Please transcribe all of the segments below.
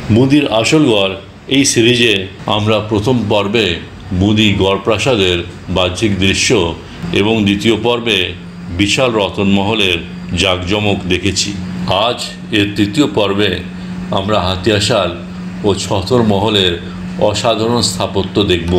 মুদির আসল গড় এই সিরিজে আমরা প্রথম পর্বে মুদি গড় প্রাসাদের বাহ্যিক দৃশ্য এবং দ্বিতীয় পর্বে বিশাল রতনমহলের জাঁকজমক দেখেছি। আজ এর তৃতীয় পর্বে আমরা হাতিয়াশাল ও ছতর মহলের অসাধারণ স্থাপত্য দেখব।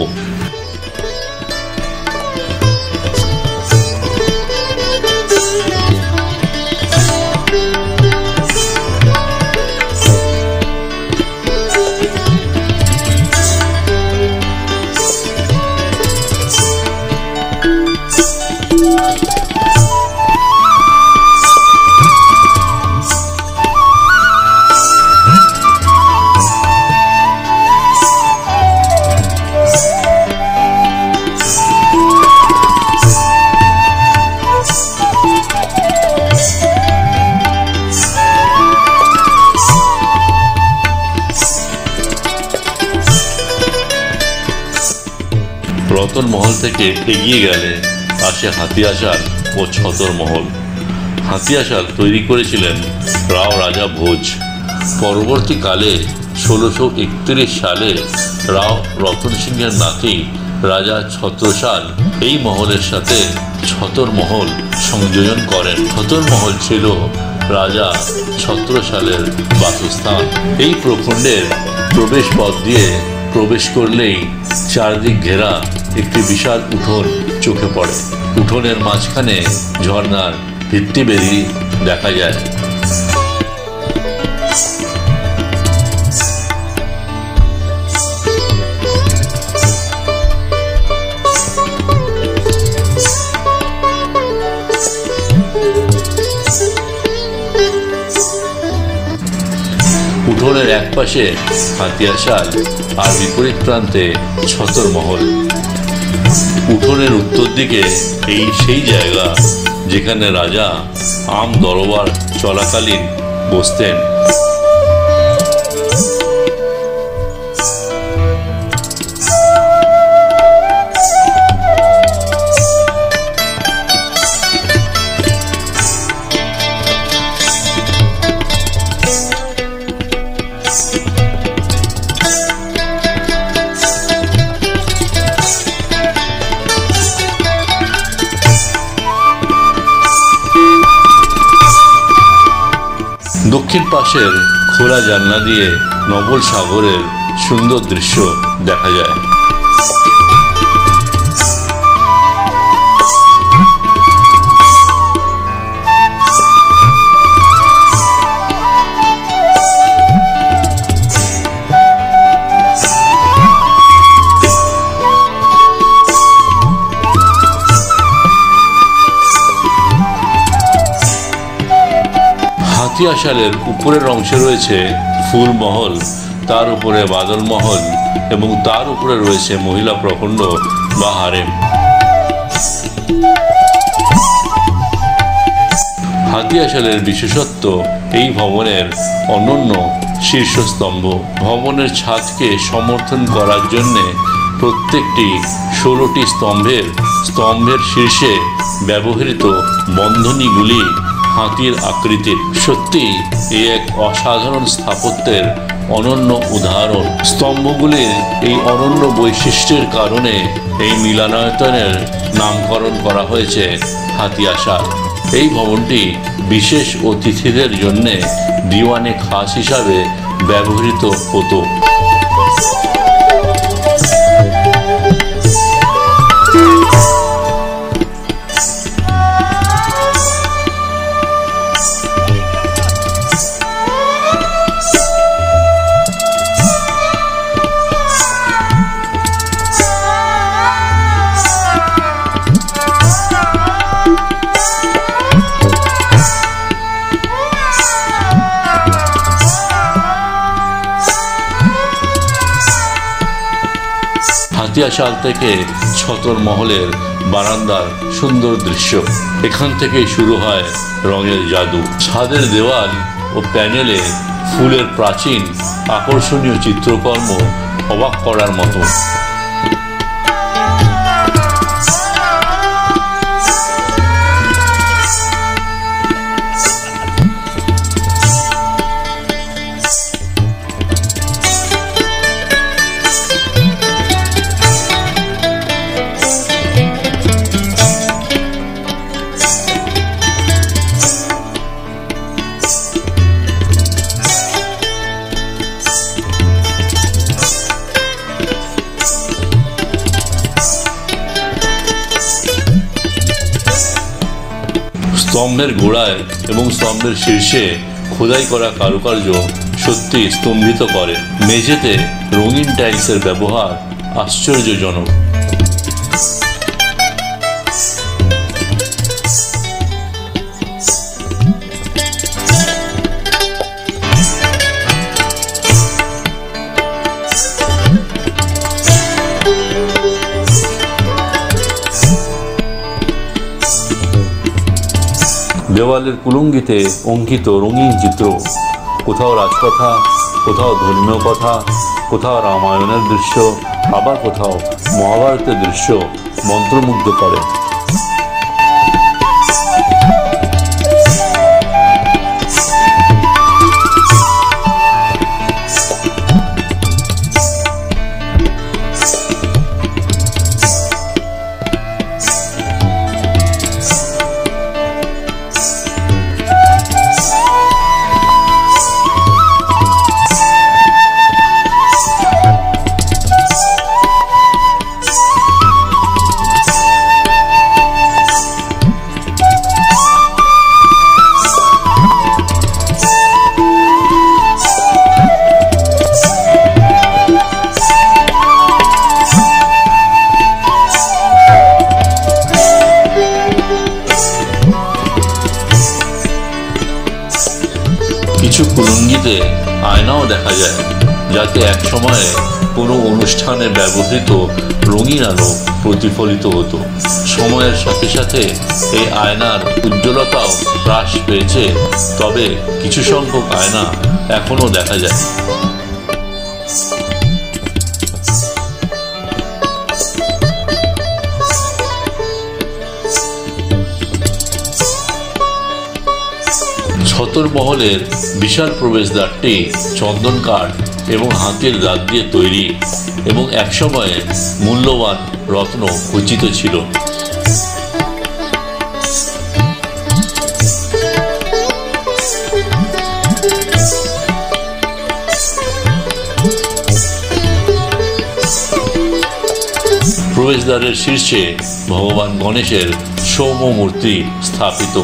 রতন মহল থেকে এগিয়ে গেলে আসে হাতিয়াশাল ও ছতর মহল। হাতিয়াশাল তৈরি করেছিলেন রাও রাজা ভোজ। পরবর্তীকালে 1631 সালে রাও রতন সিংহের নাতি রাজা ছত্রসাল এই মহলের সাথে ছতর মহল সংযোজন করেন। ছতর মহল ছিল রাজা ছত্রসালের বাসস্থান। এই প্রখণ্ডের প্রবেশ পথ দিয়ে প্রবেশ করলেই চারদিক ঘেরা একটি বিশাল উঠোন চোখে পড়ে। উঠোনের মাঝখানে ঝর্ণার ভিত্তিবেদি দেখা যায়। উঠোনের এক পাশে হাতিয়াশাল আর বিপরীত প্রান্তে ছতর মহল। উঠোনের উত্তর দিকে সেই জায়গা যেখানে রাজা আম দরবার চলাকালীন বসতেন। দক্ষিণ পাশের খোলা জানলা দিয়ে নবল সাগরের সুন্দর দৃশ্য দেখা যায়। হাতিয়াশালের উপরের অংশে রয়েছে ফুল মহল, তার উপরে বাদল মহল এবং তার উপরে রয়েছে মহিলা প্রখণ্ড বা হারেম। হাতিয়াশালের বিশেষত্ব এই ভবনের অনন্য শীর্ষস্তম্ভ। ভবনের ছাদকে সমর্থন করার জন্য প্রত্যেকটি 16টি স্তম্ভের শীর্ষে ব্যবহৃত বন্ধনীগুলি হাতির আকৃতির। সত্যি এক অসাধারণ স্থাপত্যের অনন্য উদাহরণ। স্তম্ভগুলির এই অনন্য বৈশিষ্ট্যের কারণে এই মিলনায়তনের নামকরণ করা হয়েছে হাতিয়াশাল। এই ভবনটি বিশেষ অতিথিদের জন্য দিওয়ানে খাস হিসাবে ব্যবহৃত হতো। হাতিয়াশাল থেকে ছতর মহলের বারান্দার সুন্দর দৃশ্য। এখান থেকেই শুরু হয় রঙের জাদু। ছাদের দেওয়াল ও প্যানেলে ফুলের প্রাচীন আকর্ষণীয় চিত্রকর্ম অবাক করার মতো। স্তম্ভের গোড়ায় এবং স্তম্ভের শীর্ষে খোদাই করা কারুকার্য সত্যি স্তম্ভিত করে। মেঝেতে রঙিন টাইলসের ব্যবহার আশ্চর্যজনক। দেওয়ালের কুলঙ্গিতে অঙ্কিত রঙিন চিত্র, কোথাও রাজকথা, কোথাও ধর্মীয় কথা, কোথাও রামায়ণের দৃশ্য, আবার কোথাও মহাভারতের দৃশ্য মন্ত্রমুগ্ধ করে। কিছু কুলঙ্গিতে আয়নাও দেখা যায়, যাতে এক সময়ে কোনো অনুষ্ঠানে ব্যবহৃত রঙিন আলো প্রতিফলিত হতো। সময়ের সাথে সাথে এই আয়নার উজ্জ্বলতাও হ্রাস পেয়েছে, তবে কিছু সংখ্যক আয়না এখনও দেখা যায়। ছতরমহলের বিশাল প্রবেশদ্বারটি চন্দন কাঠ এবং হাতির দাঁত দিয়ে তৈরি এবং একসময়ে মূল্যবান রত্ন খচিত ছিল। প্রবেশদ্বারের শীর্ষে ভগবান গণেশের সৌম্য মূর্তি স্থাপিত।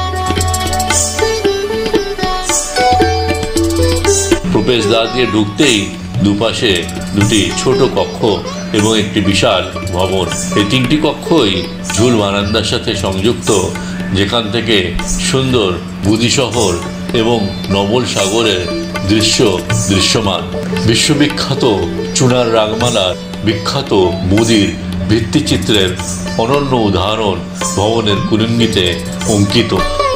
প্রবেশদ্বার দিয়ে ঢুকতেই দুপাশে দুটি ছোট কক্ষ এবং একটি বিশাল ভবন। এই তিনটি কক্ষই ঝুল বারান্দার সাথে সংযুক্ত, যেখান থেকে সুন্দর বুদি শহর এবং নবল সাগরের দৃশ্য দৃশ্যমান। বিশ্ববিখ্যাত চুনার রাগমালার বিখ্যাত বুদির ভিত্তিচিত্রের অনন্য উদাহরণ ভবনের কুলঙ্গিতে অঙ্কিত।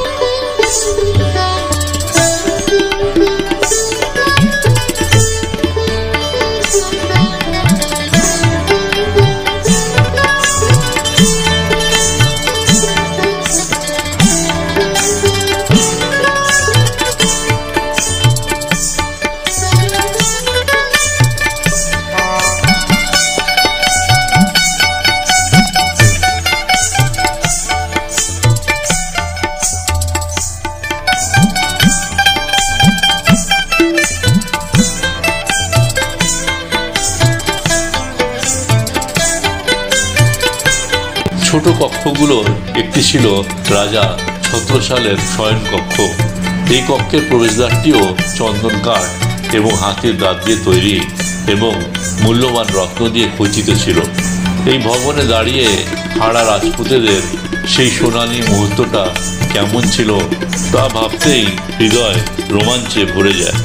ছোট কক্ষগুলোর একটি ছিল রাজা ছত্রসালের শয়ন কক্ষ। এই কক্ষের প্রবেশদ্বারটিও চন্দন কাঠ এবং হাতির দাঁত দিয়ে তৈরি এবং মূল্যবান রত্ন দিয়ে খচিত ছিল। এই ভবনে দাঁড়িয়ে হাড়া রাজপুতেদের সেই সোনালি মুহূর্তটা কেমন ছিল তা ভাবতেই হৃদয় রোমাঞ্চে ভরে যায়।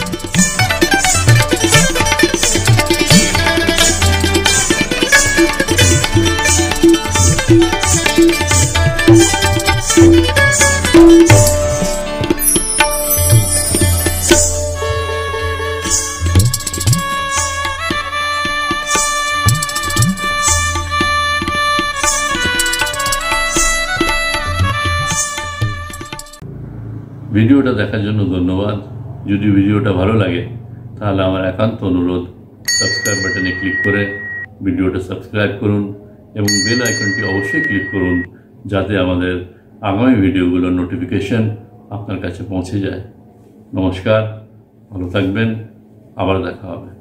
ভিডিওটা দেখার জন্য ধন্যবাদ। যদি ভিডিওটা ভালো লাগে তাহলে আমার একান্ত অনুরোধ সাবস্ক্রাইব বাটনে ক্লিক করে ভিডিওটা সাবস্ক্রাইব করুন এবং বেল আইকনটি অবশ্যই ক্লিক করুন, যাতে আমাদের আগামী ভিডিওগুলোর নোটিফিকেশন আপনার কাছে পৌঁছে যায়। নমস্কার, ভালো থাকবেন, আবার দেখা হবে।